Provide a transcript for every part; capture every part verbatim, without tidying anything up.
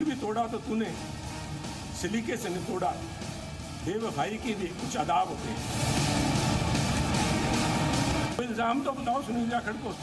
भी तोड़ा तो तूने सलीके से नहीं तोड़ा। बेवफाई के भी कुछ आदाब होते हैं। तो इल्जाम तो बताओ सुनील जाखड़ को।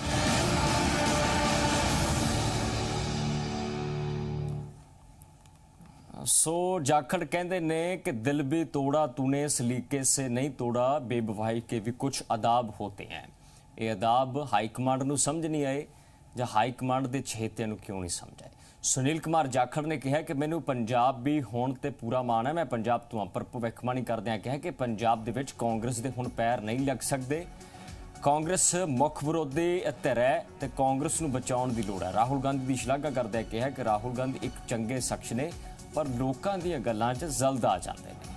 सो जाखड़ कहते ने कि दिल भी तोड़ा तूने सलीके से नहीं तोड़ा, बेवफाई के भी कुछ आदाब होते हैं। ये आदाब हाईकमांड नूं समझ नहीं आए ਜਾਂ हाईकमांड के चहेतिਆਂ ਨੂੰ क्यों नहीं समझ आए। सुनील कुमार जाखड़ ने कहा कि मैनू पंजाब भी होण ते पूरा माण है, मैं पंजाब तो हाँ, पर भविष्यवाणी करदिआं कहा कि पंजाब दे विच कांग्रेस दे हुण पैर नहीं लग सकते। कांग्रेस मुख विरोधी धिर है ते कांग्रेस नूं बचाउण दी लोड़ है। राहुल गांधी की शलाघा करदे कहा कि राहुल गांधी एक चंगे शख्स ने, पर लोकां दीआं गल्लां 'च जल्द आ जांदे ने।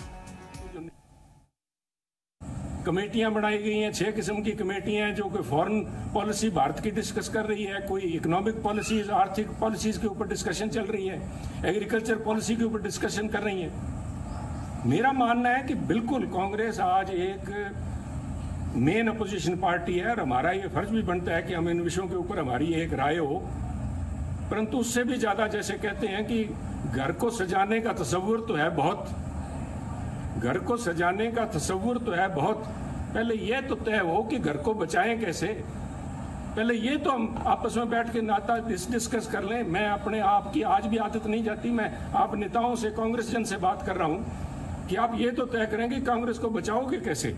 कमेटियां बनाई गई हैं, छह किस्म की कमेटियां हैं जो कि फॉरेन पॉलिसी भारत की डिस्कस कर रही है, कोई इकोनॉमिक पॉलिसीज आर्थिक पॉलिसीज के ऊपर डिस्कशन चल रही है, एग्रीकल्चर पॉलिसी के ऊपर डिस्कशन कर रही है। मेरा मानना है कि बिल्कुल कांग्रेस आज एक मेन अपोजिशन पार्टी है और हमारा ये फर्ज भी बनता है कि हम इन विषयों के ऊपर हमारी एक राय हो। परंतु उससे भी ज्यादा, जैसे कहते हैं कि घर को सजाने का तस्वुर तो है बहुत, घर को सजाने का तस्वुर तो है बहुत, पहले यह तो तय हो कि घर को बचाएं कैसे। पहले ये तो हम आपस में बैठ के नाता डिस्कस कर लें। मैं अपने आप की आज भी आदत नहीं जाती, मैं आप नेताओं से, कांग्रेस जन से बात कर रहा हूं कि आप ये तो तय करें कि कांग्रेस को बचाओगे कैसे।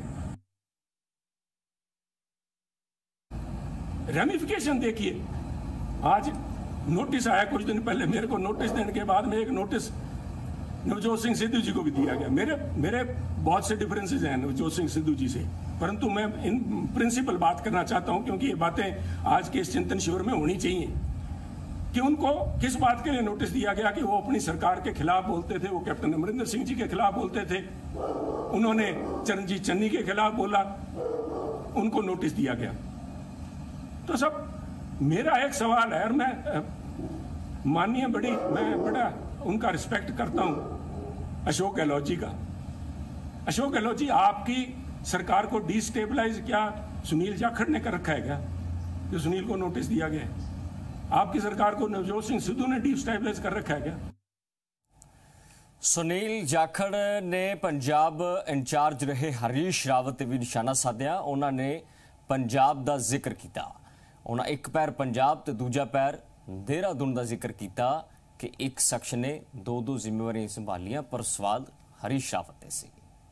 रेमिफिकेशन देखिए, आज नोटिस आया कुछ दिन पहले मेरे को, नोटिस देने के बाद में एक नोटिस नवजोत सिंह सिद्धू जी को भी दिया गया। मेरे मेरे बहुत से डिफरेंसेस हैं नवजोत सिंह सिद्धू जी से, परंतु मैं इन प्रिंसिपल बात करना चाहता हूं क्योंकि ये बातें आज के इस चिंतन शिविर में होनी चाहिए कि उनको किस बात के लिए नोटिस दिया गया कि वो अपनी सरकार के खिलाफ बोलते थे, वो कैप्टन अमरिंदर सिंह जी के खिलाफ बोलते थे, उन्होंने चरणजीत चन्नी के खिलाफ बोला, उनको नोटिस दिया गया। तो सब मेरा एक सवाल है और मैं माननीय बड़ी मैं बड़ा उनका रिस्पेक्ट करता हूं अशोक गहलोत जी का। अशोक गहलोत जी, आपकी सरकार को डिस्टेबलाइज क्या सुनील जाखड़ ने कर रखा है क्या, जो सुनील को नोटिस दिया गया है? आपकी सरकार को नवजोत सिंह सिद्धू ने डिस्टेबलाइज कर रखा है क्या? सुनील जाखड़ ने पंजाब इंचार्ज रहे हरीश रावत भी निशाना साधिया। उन्होंने पंजाब का जिक्र किया, उन्होंने एक पैर पंजाब तो दूजा पैर देहरादून का जिक्र किया कि एक शख्स ने दो दो जिम्मेवारियां संभालियां, पर सवाल हरीश रावत से।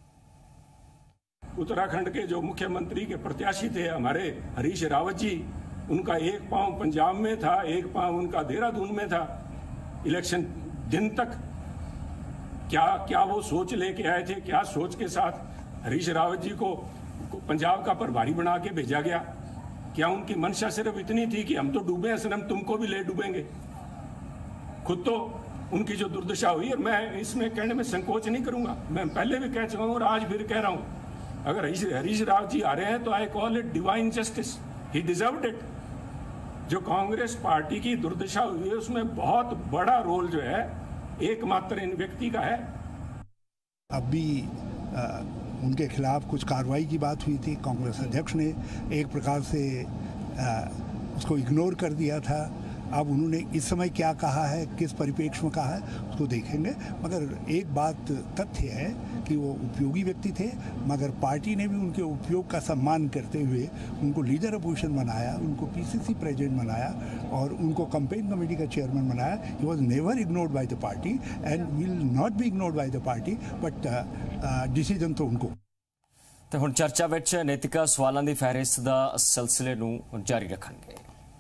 उत्तराखंड के जो मुख्यमंत्री के प्रत्याशी थे हमारे हरीश रावत जी, उनका एक पांव पंजाब में था, एक पांव उनका देहरादून में था। इलेक्शन दिन तक क्या क्या वो सोच लेके आए थे, क्या सोच के साथ हरीश रावत जी को पंजाब का प्रभारी बना के भेजा गया? क्या उनकी मंशा सिर्फ इतनी थी कि हम तो डूबे हैं सनम, तुमको भी ले डूबेंगे? खुद तो उनकी जो दुर्दशा हुई, और मैं इसमें कहने में संकोच नहीं करूंगा, मैं पहले भी कह चुका हूं और आज फिर कह रहा हूं, अगर हरीश रावत जी आ रहे हैं तो I call it divine justice, he deserved it. जो कांग्रेस पार्टी की दुर्दशा हुई है उसमें बहुत बड़ा रोल जो है एकमात्र इन व्यक्ति का है। अब भी आ, उनके खिलाफ कुछ कार्रवाई की बात हुई थी, कांग्रेस अध्यक्ष ने एक प्रकार से आ, उसको इग्नोर कर दिया था। अब उन्होंने इस समय क्या कहा है, किस परिप्रेक्ष्य में कहा है, उसको देखेंगे। मगर एक बात तथ्य है कि वो उपयोगी व्यक्ति थे, मगर पार्टी ने भी उनके उपयोग का सम्मान करते हुए उनको लीडर अपोजिशन बनाया, उनको पीसीसी प्रेसिडेंट बनाया और उनको कैंपेन कमेटी का चेयरमैन बनाया। He was never ignored by the party and will not be ignored by the party, but decision तो उनको। तो हुण चर्चा विच नैतिका सवालों की फहरिस्त का सिलसिले नूं जारी रखेंगे।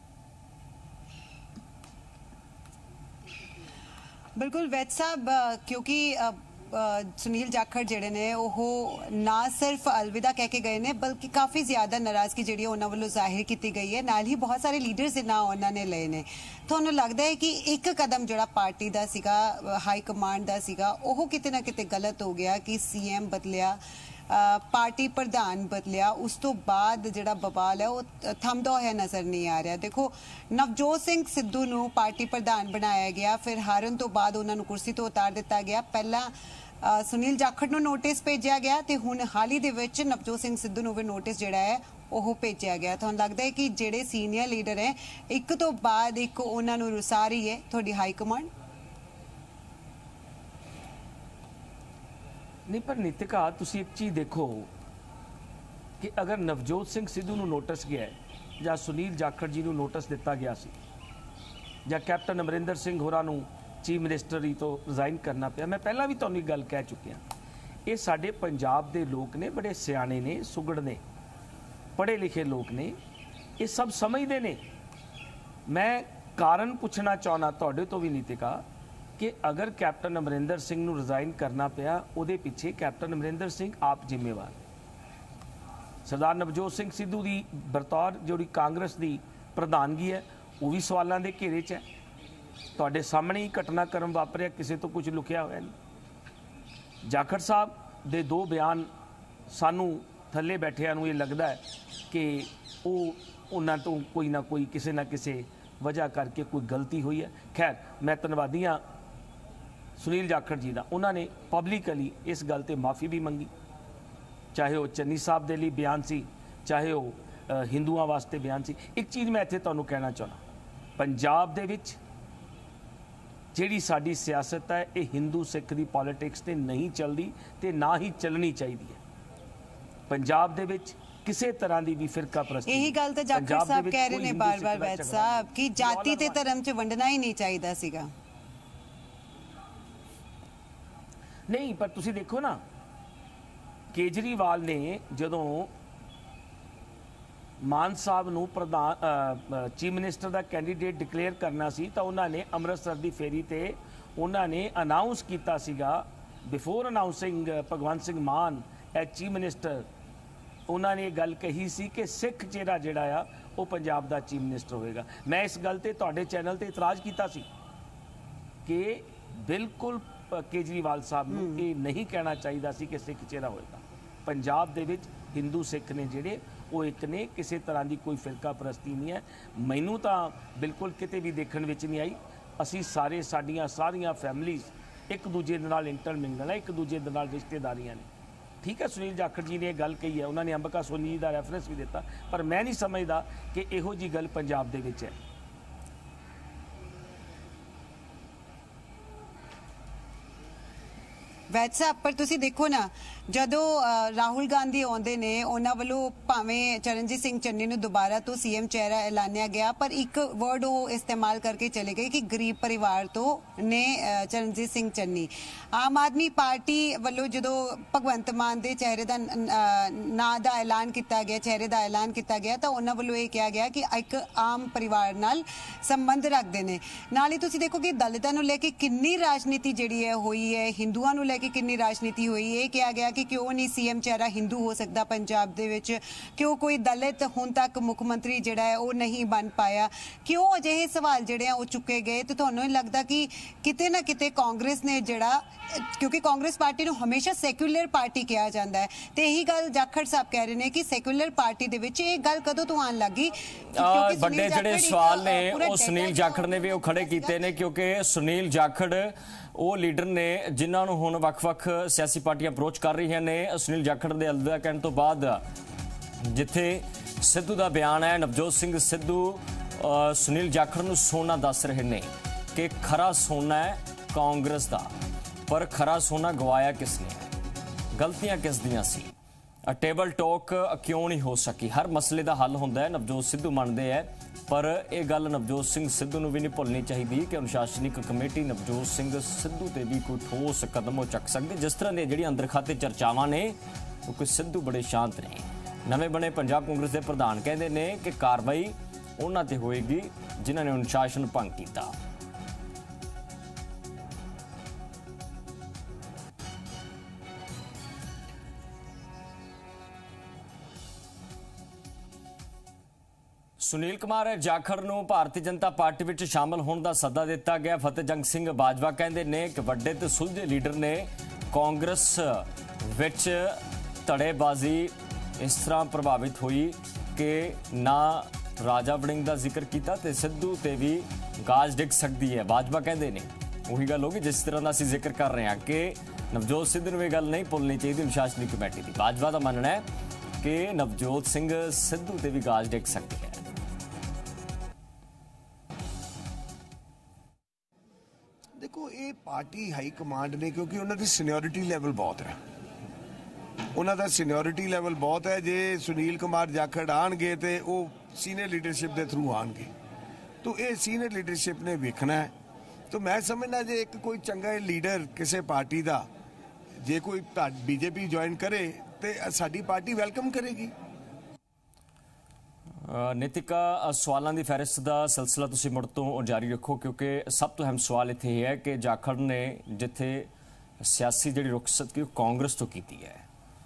बिल्कुल वैद साहब, क्योंकि सुनील जाखड़ जिहड़े ने ओह ना सिर्फ अलविदा कह के गए ने, बल्कि काफ़ी ज़्यादा नाराज़गी जिहड़ी उन्हां वल्लों जाहिर की गई है। नाल ही बहुत सारे लीडर्स दे नाम उन्होंने लए ने। तुहानूं लगदा है कि एक कदम जिहड़ा पार्टी दा सीगा, हाई कमांड दा सीगा, ओह किते ना किते गलत हो गया कि सीएम बदलिया, पार्टी प्रधान बदलिया, उस तो बाद जिहड़ा बवाल है वो थमदा होया नज़र नहीं आ रहा। देखो, नवजोत सिंह सिद्धू नूं पार्टी प्रधान बनाया गया, फिर हारन तो बाद उन्होंने कुर्सी तो उतार दिता गया। पहला सुनील जाखड़ नूं नोटिस भेजा गया ते हुण हाल ही दे विच नवजोत सिंह सिद्धू नूं भी नोटिस जिहड़ा है ओह भेजा गया। तुहानूं लगदा है कि जिहड़े सीनियर लीडर है एक तो बाद एक उन्हां नूं रुसा रही है तुहाडी हाई कमांड? नहीं पर नीतिका तुसी एक चीज़ देखो कि अगर नवजोत सिंह सिद्धू नूं नोटिस गया है जां सुनील जाखड़ जी नूं नोटिस दिता गया सी जां कैप्टन अमरिंदर सिंह होरां नूं चीफ मिनिस्टरी तो रिजाइन करना पिया, मैं पहला भी तुहानूं गल कह चुकिया, ये साडे पंजाब दे लोग ने, बड़े सियाणे ने, सुगड़ ने, पढ़े लिखे लोग ने, ये सब समझते ने। मैं कारण पूछना चाहना तुहाडे तो भी नीतिका कि अगर कैप्टन अमरिंदर सिंह नूं रिजाइन करना पिया, उहदे पिछे कैप्टन अमरिंदर सिंह आप जिम्मेवार। सरदार नवजोत सिंह सिद्धू की बतौर जिहड़ी कांग्रेस की प्रधानगी है वो भी सवालों के घेरे च है। तुहाडे सामने ही घटनाक्रम वापरिया, किसी तो कुछ लुकिया होया नहीं। जाखड़ साहब दे दो बयान सानू थले बैठिया नूं ये लगता है कि वो उन्हां तो कोई ना कोई किसी ना किसी वजह करके कोई गलती हुई है। खैर मैं धन्नवादी हाँ सुनील जाखड़ जी का, उन्होंने पब्लिकली इस गल ते माफ़ी भी मंगी, चाहे वो चन्नी साहब के लिए बयान सी, चाहे वो हिंदुओं वास्ते बयान सी। एक चीज़ मैं इत्थे तुहानूं कहना चाहना, पंजाब दे विच जिहड़ी साडी सियासत है ये हिंदू सिख की पॉलिटिक्स ते नहीं चलती ते ना ही चलनी चाहिए है। पंजाब दे विच किसी तरह की भी फिरका प्रस्ती, यही गल तो जाखड़ साहब कह रहे हैं बार बार वैद साहब कि जाति ते धर्म च वंडना ही नहीं चाहिए सीगा। नहीं पर तुसी देखो ना, केजरीवाल ने जदों मान साहब नूं प्रधान चीफ मिनिस्टर का कैंडीडेट डिक्लेयर करना सी तो उन्होंने अमृतसर की फेरी ते उन्होंने अनाउंस किया सीगा, बिफोर अनाउंसिंग भगवंत सिंह मान एज चीफ मिनिस्टर, उन्होंने ये गल कही सी कि सिख चेहरा जिहड़ा आ वो पंजाब का चीफ मिनिस्टर होएगा। मैं इस गल ते तुहाडे चैनल ते इतराज़ किया सी कि बिल्कुल केजरीवाल साहब नूं ये नहीं कहना चाहिए सी कि सिख चेहरा होएगा। पंजाब दे विच हिंदू सिख ने जिहड़े वो एक ने, किसी तरह की कोई फिरका परस्ती नहीं है। मैनू तो बिल्कुल किते भी देखण विच नहीं आई। असी सारे साडियां सारियां फैमिलीज़ एक दूजे दे नाल इंटरमिंगल है, एक दूजे दे नाल रिश्तेदारियां ने। ठीक है सुनील जाखड़ जी ने गल कही है, उन्होंने अंबिका सोनी जी का रैफरेंस भी दिता, पर मैं नहीं समझदा कि इहो जी गल पंजाब दे विच है। वैद साहब पर तुसी देखो ना, जदों राहुल गांधी आउंदे ने उन्हां वल्लों भावें चरणजीत सिंह चन्नी नूं दोबारा तो सीएम चेहरा ऐलानिया गया, पर एक वर्ड वो इस्तेमाल करके चले गए कि गरीब परिवार तो ने चरणजीत सिंह चन्नी। आम आदमी पार्टी वल्लों जदों भगवंत मान दे चेहरे दा नां दा ऐलान किया गया, चेहरे दा ऐलान किया गया, तो उन्हां वल्लों ये कहा गया कि एक आम परिवार नाल संबंध रखते हैं। नाल ही तुसी देखो कि दलितां नूं लेके किन्नी राजनीति जिहड़ी है हुई है, हिंदुआं नूं कि कितनी राजनीति हुई है। कहा गया कि क्यों नहीं सीएम चेहरा हिंदू हो सकता पंजाब दे विच, क्यों कोई दलित हुण तक मुख्यमंत्री जिहड़ा है वो नहीं बन पाया, क्यों अजिहे सवाल जिहड़े हैं वो चुके गए। तो तुहानूं नहीं लगता कि किते ना किते कांग्रेस ने जिहड़ा, क्योंकि कांग्रेस पार्टी नूं हमेशा सैक्यूलर पार्टी कहा जाता है, तो यही गल जाखड़ साहब कह रहे हैं कि सैक्यूलर पार्टी दे विच ये गल कदों तो आन लगी। बड़े जिहड़े सवाल ने वो सुनील जाखड़ ने भी वो खड़े कीते ने, क्योंकि सुनील जाखड़ वो लीडर ने जिन्होंने हुण वख-वख सियासी पार्टियां अप्रोच कर रही ने। सुनील जाखड़ के अलविदा कहने तो बाद जिथे सिद्धू का बयान है, नवजोत सिंह सिद्धू सुनील जाखड़ नूं सोना दस रहे ने कि खरा सोना है कांग्रेस का, पर खरा सोना गवाया किसने, गलतियां किस दियां सी, टेबल टॉक क्यों नहीं हो सकी। हर मसले का हल होंदा है, नवजोत सिद्धू मनते हैं, पर यह गल नवजोत सिंह सिद्धू नूं भी नहीं भुलनी चाहिए कि अनुशासनिक कमेटी नवजोत सिंह सिद्धू ते भी कोई ठोस कदम चक सकती। जिस तरह की जिहड़ी अंदर खाते चर्चावां ने, क्योंकि सिद्धू बड़े शांत ने। नवे बने पंजाब कांग्रेस के प्रधान कहते हैं कि कार्रवाई उन्हां ते होएगी जिन्हां ने अनुशासन भंग किया। सुनील कुमार जाखड़ नूं भारतीय जनता पार्टी विच शामिल होने का सद्दा दिता गया। फतेहजंग सिंह बाजवा कहते हैं कि वड्डे ते सुलझे लीडर ने कांग्रेस विच धड़ेबाजी इस तरह प्रभावित हुई कि ना राजा वड़िंग का जिक्र किया तो सिद्धू ते भी गाज डिग सकती है। बाजवा कहते हैं वही गल होगी जिस तरह का असीं जिक्र कर रहे हैं कि नवजोत सिद्धू नूं ये गल नहीं भुलनी चाहिए अनुशासनिक कमेटी की। बाजवा का मानना है कि नवजोत सिंह सिद्धू ते भी गाज डिग सकती है। देखो ये पार्टी हाई कमांड ने, क्योंकि उन्होंने सीनियोरिटी लैवल बहुत है, ਉਹਨਾਂ ਦਾ ਸੀਨੀਅਰਿਟੀ ਲੈਵਲ ਬਹੁਤ ਹੈ। ਜੇ ਸੁਨੀਲ ਕੁਮਾਰ ਜਾਖੜ ਆਣਗੇ ਤੇ ਉਹ ਸੀਨੀਅਰ ਲੀਡਰਸ਼ਿਪ ਦੇ ਥਰੂ ਆਣਗੇ, तो ये सीनियर लीडरशिप ने वेखना है। तो मैं समझना जे एक कोई चंगा लीडर किसी पार्टी का जे कोई बीजेपी ज्वाइन करे तो साडी पार्टी वेलकम करेगी। ਨੀਤਿਕਾ, ਸਵਾਲਾਂ ਦੀ ਫਹਿਰਿਸਤ ਦਾ ਸਿਲਸਿਲਾ ਤੁਸੀਂ ਮੁੜ ਤੋਂ ਜਾਰੀ ਰੱਖੋ, ਕਿਉਂਕਿ ਸਭ ਤੋਂ ਅਹਿਮ ਸਵਾਲ ਇੱਥੇ ਇਹ ਹੈ ਕਿ ਜਾਖੜ ਨੇ ਜਿੱਥੇ ਸਿਆਸੀ ਜਿਹੜੀ ਰੁਖਸਤ ਕੀ ਕਾਂਗਰਸ ਤੋਂ ਕੀਤੀ ਹੈ।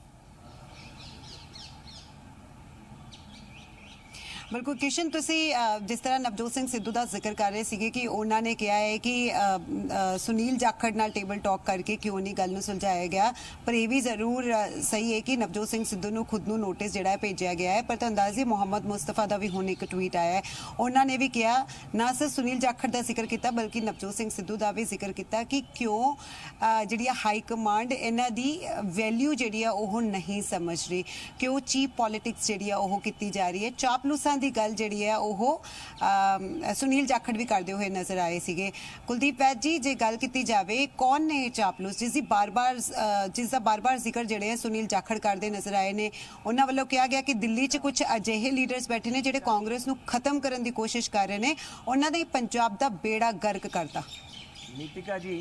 बिल्कुल किशन, तुसी जिस तरह नवजोत सिंह सिद्धू का जिक्र कर रहे थे कि उन्होंने कहा है कि सुनील जाखड़ नाल टेबल टॉक करके क्यों नहीं गल नूं सुलझाया गया, पर यह भी जरूर सही है कि नवजोत सिंह सिद्धू नूं खुद नूं नोटिस जिहड़ा भेजा गया है। पर तो अंदाजी मुहम्मद मुस्तफा का भी हुण एक ट्वीट आया है, उन्होंने भी कहा ना सिर्फ सुनील जाखड़ का जिक्र किया बल्कि नवजोत सिंह सिद्धू का भी जिक्र किया कि क्यों जिहड़ी हाई कमांड इन्हां दी वैल्यू जिहड़ी आ ओह नहीं समझ रही, क्यों चीप पॉलिटिक्स जिहड़ी आ ओह कीती जा रही है। चापलूसां ਦੀ ਗੱਲ ਜਿਹੜੀ ਹੈ ਉਹ ਸੁਨੀਲ ਜਾਖੜ ਵੀ ਕਰਦੇ ਹੋਏ ਨਜ਼ਰ ਆਏ ਸੀਗੇ। ਕੁਲਦੀਪ ਵੈਦ ਜੀ, ਜੇ ਗੱਲ ਕੀਤੀ ਜਾਵੇ ਕੌਣ ਨੇ ਚਾਪਲੂਸ ਜਿਸ ਦੀ ਬਾਰ-ਬਾਰ ਜਿਸ ਦਾ ਬਾਰ-ਬਾਰ ਜ਼ਿਕਰ ਜਿਹੜੇ ਹੈ ਸੁਨੀਲ ਜਾਖੜ ਕਰਦੇ ਨਜ਼ਰ ਆਏ ਨੇ, ਉਹਨਾਂ ਵੱਲੋਂ ਕਿਹਾ ਗਿਆ ਕਿ ਦਿੱਲੀ 'ਚ ਕੁਝ ਅਜਿਹੇ ਲੀਡਰਸ ਬੈਠੇ ਨੇ ਜਿਹੜੇ ਕਾਂਗਰਸ ਨੂੰ ਖਤਮ ਕਰਨ ਦੀ ਕੋਸ਼ਿਸ਼ ਕਰ ਰਹੇ ਨੇ, ਉਹਨਾਂ ਨੇ ਪੰਜਾਬ ਦਾ ਬੇੜਾ ਗਰਕ ਕਰਤਾ। ਨੀਤਿਕਾ ਜੀ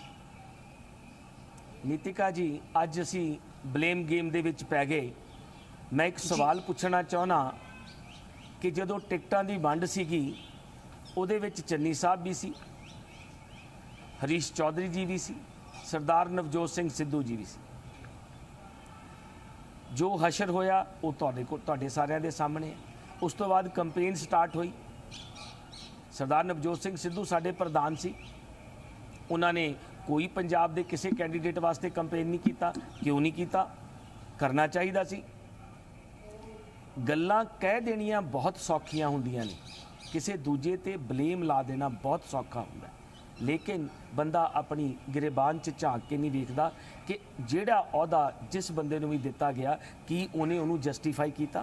ਨੀਤਿਕਾ ਜੀ ਅੱਜ ਅਸੀਂ ਬਲੇਮ ਗੇਮ ਦੇ ਵਿੱਚ ਪੈ ਗਏ। ਮੈਂ ਇੱਕ ਸਵਾਲ ਪੁੱਛਣਾ ਚਾਹੁੰਦਾ कि जो टिकटां की वंड सीगी उहदे विच चन्नी साहब भी सी, हरीश चौधरी जी भी सी, सरदार नवजोत सिंह सिद्धू जी भी सी। जो हशर होया वो तुहाडे कोल तुहाडे सारिਆਂ ਦੇ सामने है। उस तो बाद कंपेन स्टार्ट हुई। सरदार नवजोत सिंह सिद्धू साडे प्रधान सी, उन्होंने कोई पंजाब के किसी कैंडीडेट वास्ते कंपेन नहीं किया। क्यों नहीं किया? करना चाहिए सी। ਗੱਲਾਂ ਕਹਿ ਦੇਣੀਆਂ ਬਹੁਤ ਸੌਖੀਆਂ ਹੁੰਦੀਆਂ ਨੇ, ਕਿਸੇ ਦੂਜੇ ਤੇ ਬਲੇਮ ਲਾ ਦੇਣਾ ਬਹੁਤ ਸੌਖਾ ਹੁੰਦਾ, ਲੇਕਿਨ ਬੰਦਾ ਆਪਣੀ ਗਿਰਬਾਨ 'ਚ ਝਾਂਕ ਕੇ ਨਹੀਂ ਵੇਖਦਾ ਕਿ ਜਿਹੜਾ ਅਹੁਦਾ ਜਿਸ ਬੰਦੇ ਨੂੰ ਵੀ ਦਿੱਤਾ ਗਿਆ ਕੀ ਉਹਨੇ ਉਹਨੂੰ ਜਸਟੀਫਾਈ ਕੀਤਾ,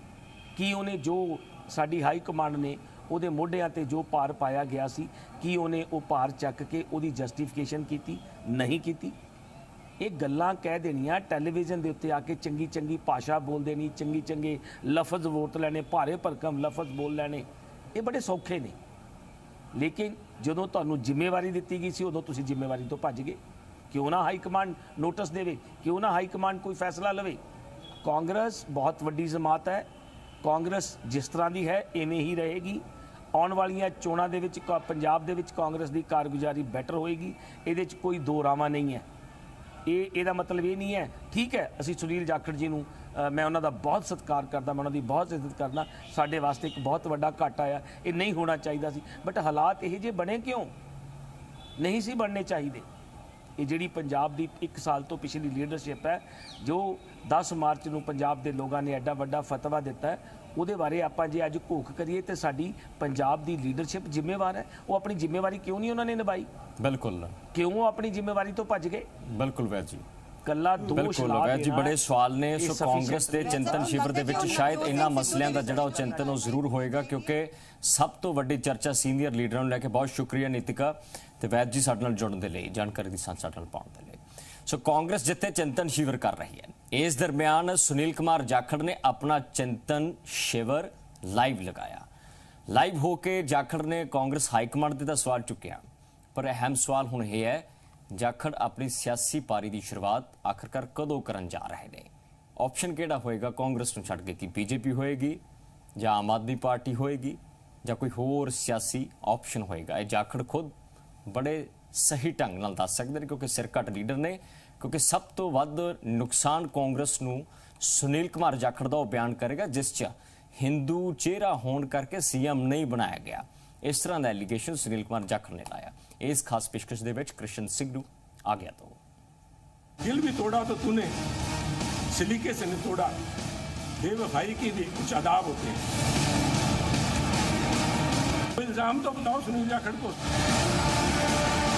ਕੀ ਉਹਨੇ ਜੋ ਸਾਡੀ ਹਾਈ ਕਮਾਂਡ ਨੇ ਉਹਦੇ ਮੋਢਿਆਂ ਤੇ ਜੋ ਭਾਰ ਪਾਇਆ ਗਿਆ ਸੀ ਕੀ ਉਹਨੇ ਉਹ ਭਾਰ ਚੱਕ ਕੇ ਉਹਦੀ ਜਸਟੀਫਿਕੇਸ਼ਨ ਕੀਤੀ? ਨਹੀਂ ਕੀਤੀ। ਇਹ ਗੱਲਾਂ ਕਹਿ ਦੇਣੀਆਂ, ਟੈਲੀਵਿਜ਼ਨ ਦੇ ਉੱਤੇ ਆ ਕੇ ਚੰਗੀ ਚੰਗੀ ਭਾਸ਼ਾ ਬੋਲ ਦੇਣੀ, ਚੰਗੀ ਚੰਗੇ ਲਫ਼ਜ਼ ਵਰਤ ਲੈਣੇ, ਭਾਰੇ ਭਰਕਮ ਲਫ਼ਜ਼ ਬੋਲ ਲੈਣੇ, ਇਹ ਬੜੇ ਸੌਖੇ ਨੇ। ਲੇਕਿਨ ਜਦੋਂ ਤੁਹਾਨੂੰ ਜ਼ਿੰਮੇਵਾਰੀ ਦਿੱਤੀ ਗਈ ਸੀ ਉਦੋਂ ਤੁਸੀਂ ਜ਼ਿੰਮੇਵਾਰੀ ਤੋਂ ਭੱਜ ਗਏ। ਕਿਉਂ ਨਾ ਹਾਈ ਕਮਾਂਡ ਨੋਟਿਸ ਦੇਵੇ, ਕਿਉਂ ਨਾ ਹਾਈ ਕਮਾਂਡ ਕੋਈ ਫੈਸਲਾ ਲਵੇ। ਕਾਂਗਰਸ ਬਹੁਤ ਵੱਡੀ ਜਮਾਤ ਹੈ, ਕਾਂਗਰਸ ਜਿਸ ਤਰ੍ਹਾਂ ਦੀ ਹੈ ਇਵੇਂ ਹੀ ਰਹੇਗੀ। ਆਉਣ ਵਾਲੀਆਂ ਚੋਣਾਂ ਦੇ ਵਿੱਚ ਪੰਜਾਬ ਦੇ ਵਿੱਚ ਕਾਂਗਰਸ ਦੀ ਕਾਰਗੁਜ਼ਾਰੀ ਬੈਟਰ ਹੋਏਗੀ, ਇਹਦੇ 'ਚ ਕੋਈ ਦੋ ਰਾਵਾਂ ਨਹੀਂ ਹੈ। ਇਹ ਇਹਦਾ ਮਤਲਬ ਇਹ ਨਹੀਂ ਹੈ, ਠੀਕ ਹੈ ਅਸੀਂ ਸੁਨੀਲ ਜਾਖੜ ਜੀ ਨੂੰ ਮੈਂ ਉਹਨਾਂ ਦਾ ਬਹੁਤ ਸਤਿਕਾਰ ਕਰਦਾ, ਮੈਂ ਉਹਨਾਂ ਦੀ ਬਹੁਤ ਇੱਜ਼ਤ ਕਰਦਾ, ਸਾਡੇ ਵਾਸਤੇ ਇੱਕ ਬਹੁਤ ਵੱਡਾ ਘਾਟਾ ਆ, ਇਹ ਨਹੀਂ ਹੋਣਾ ਚਾਹੀਦਾ ਸੀ। ਬਟ ਹਾਲਾਤ ਇਹ ਜਿਹੇ ਬਣੇ ਕਿਉਂ? ਨਹੀਂ ਸੀ ਬਣਨੇ ਚਾਹੀਦੇ। ਇਹ ਜਿਹੜੀ ਪੰਜਾਬ ਦੀ ਇੱਕ ਸਾਲ ਤੋਂ ਪਿਛਲੀ ਲੀਡਰਸ਼ਿਪ ਹੈ, ਜੋ ਦਸ ਮਾਰਚ ਨੂੰ ਪੰਜਾਬ ਦੇ ਲੋਕਾਂ ਨੇ ਐਡਾ ਵੱਡਾ ਫਤਵਾ ਦਿੱਤਾ ਹੈ, ਉਹਦੇ ਬਾਰੇ ਆਪਾਂ ਜੇ ਅੱਜ ਘੋਖ ਕਰੀਏ ਤੇ ਸਾਡੀ ਪੰਜਾਬ ਦੀ ਲੀਡਰਸ਼ਿਪ ਜ਼ਿੰਮੇਵਾਰ ਹੈ। ਉਹ ਆਪਣੀ ਜ਼ਿੰਮੇਵਾਰੀ ਕਿਉਂ ਨਹੀਂ ਉਹਨਾਂ ਨੇ ਨਿਭਾਈ? ਬਿਲਕੁਲ ਕਿਉਂ ਉਹ ਆਪਣੀ ਜ਼ਿੰਮੇਵਾਰੀ ਤੋਂ ਭੱਜ ਗਏ? ਬਿਲਕੁਲ ਵੈਦ ਜੀ ਕੱਲਾ ਦੋਸ਼ ਲਾ ਦੇਣਾ ਜੀ ਬੜੇ ਸਵਾਲ ਨੇ। ਸੋ ਕਾਂਗਰਸ ਦੇ ਚਿੰਤਨ ਸ਼ਿਵਰ ਦੇ ਵਿੱਚ ਸ਼ਾਇਦ ਇਹਨਾਂ ਮਸਲਿਆਂ ਦਾ ਜਿਹੜਾ ਉਹ ਚਿੰਤਨ ਉਹ ਜ਼ਰੂਰ ਹੋਏਗਾ, ਕਿਉਂਕਿ ਸਭ ਤੋਂ ਵੱਡੀ ਚਰਚਾ ਸੀਨੀਅਰ ਲੀਡਰਾਂ ਨੂੰ ਲੈ ਕੇ। ਬਹੁਤ ਸ਼ੁਕਰੀਆ ਨੀਤਿਕਾ ਤੇ ਵੈਦ ਜੀ ਸਾਡੇ ਨਾਲ ਜੁੜਨ ਦੇ ਲਈ, ਜਾਣਕਾਰੀ ਦੀ ਸਾਂਝ ਸਾਡੇ ਨਾਲ ਪਾਉਣ ਦੇ ਲਈ। ਸੋ ਕਾਂਗਰਸ ਜਿੱਥੇ ਚਿੰਤਨ ਸ਼ਿਵਰ ਕਰ ਰਹੀ ਹੈ, ਇਸ ਦਰਮਿਆਨ ਸੁਨੀਲ ਕੁਮਾਰ ਜਾਖੜ ਨੇ ਆਪਣਾ ਚਿੰਤਨ ਸ਼ਿਵਰ ਲਾਈਵ ਲਗਾਇਆ। ਲਾਈਵ ਹੋ ਕੇ ਜਾਖੜ ਨੇ ਕਾਂਗਰਸ ਹਾਈਕਮਾਂਡ ਤੇ ਦਾ ਸਵਾਲ ਚੁੱਕਿਆ, ਪਰ ਅਹਿਮ ਸਵਾਲ ਹੁਣ ਇਹ ਹੈ ਜਾਖੜ ਆਪਣੀ ਸਿਆਸੀ ਪਾਰੀ ਦੀ ਸ਼ੁਰੂਆਤ ਆਖਰਕਾਰ ਕਦੋਂ ਕਰਨ ਜਾ ਰਹੇ ਨੇ? ਆਪਸ਼ਨ ਕਿਹੜਾ ਹੋਏਗਾ ਕਾਂਗਰਸ ਨੂੰ ਛੱਡ ਕੇ? ਕਿ ਬੀਜੇਪੀ ਹੋਏਗੀ ਜਾਂ ਆਮ ਆਦਮੀ ਪਾਰਟੀ ਹੋਏਗੀ ਜਾਂ ਕੋਈ ਹੋਰ ਸਿਆਸੀ ਆਪਸ਼ਨ ਹੋਏਗਾ? ਇਹ ਜਾਖੜ ਖੁਦ ਬੜੇ ਸਹੀ ਢੰਗ ਨਾਲ ਦੱਸ ਸਕਦੇ ਨੇ, ਕਿਉਂਕਿ ਸਿਰ ਘੱਟ ਲੀਡਰ ਨੇ। ਕਿਉਂਕਿ ਸਭ ਤੋਂ ਵੱਧ ਨੁਕਸਾਨ ਕਾਂਗਰਸ ਨੂੰ ਸੁਨੀਲ ਕੁਮਾਰ ਜਾਖੜ ਦਾ ਉਹ ਬਿਆਨ ਕਰੇਗਾ ਜਿਸ 'ਚ ਹਿੰਦੂ ਚਿਹਰਾ ਹੋਣ ਕਰਕੇ ਸੀਐਮ ਨਹੀਂ ਬਣਾਇਆ ਗਿਆ। ਇਸ ਤਰ੍ਹਾਂ ਦਾ ਐਲੀਗੇਸ਼ਨ ਸੁਨੀਲ ਕੁਮਾਰ ਜਾਖੜ ਨੇ ਲਾਇਆ। इस खास पेशकश दे विच कृष्ण सिद्धू आ गया। तो दिल भी तोड़ा तो तूने सलीके से नहीं तोड़ा, बेवफाई के भी कुछ आदाब होते हैं। इल्जाम तो बताओ सुनील जाखड़ को।